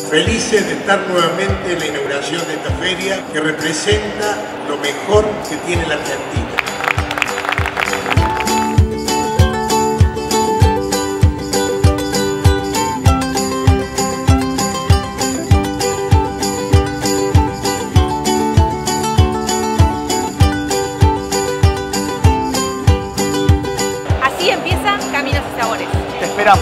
Felices de estar nuevamente en la inauguración de esta feria que representa lo mejor que tiene la Argentina. Así empieza Caminos y Sabores. Te esperamos.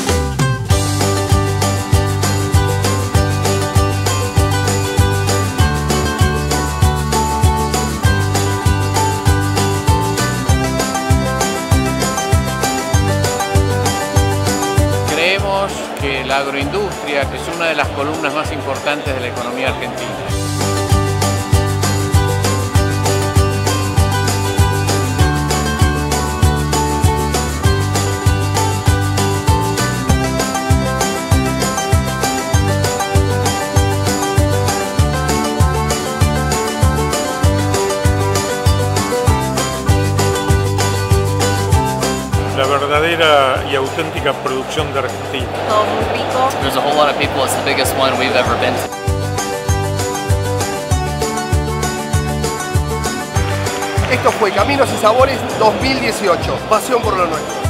Creemos que la agroindustria es una de las columnas más importantes de la economía argentina. La verdadera y auténtica producción de Argentina. Todo muy rico. There's a whole lot of people. It's the biggest one we've ever been to. Esto fue Caminos y Sabores 2018. Pasión por lo nuestro.